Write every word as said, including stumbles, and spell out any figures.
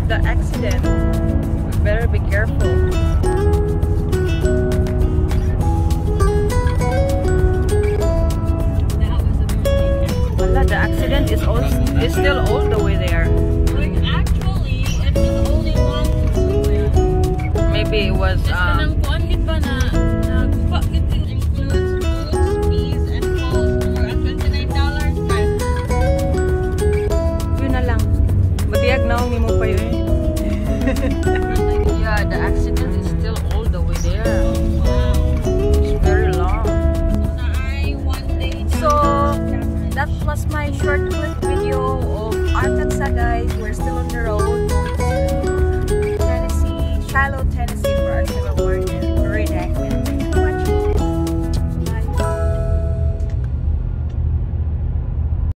the accident. We better be careful. Wala, the accident is all is still all the way there. Like actually, it was only one. Maybe it was. Um, yeah, the accident is still all the way there. Wow. It's very long. So that was my short clip video